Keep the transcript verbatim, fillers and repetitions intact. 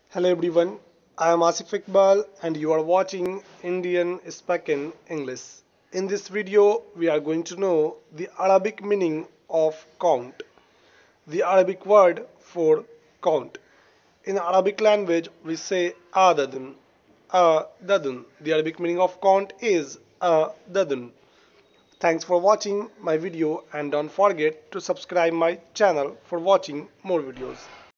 Hello everyone, I am Asif Iqbal and you are watching Indian Spoken English. In this video, we are going to know the Arabic meaning of count. The Arabic word for count. In Arabic language, we say adadun. Adadun. The Arabic meaning of count is adadun. Thanks for watching my video and don't forget to subscribe my channel for watching more videos.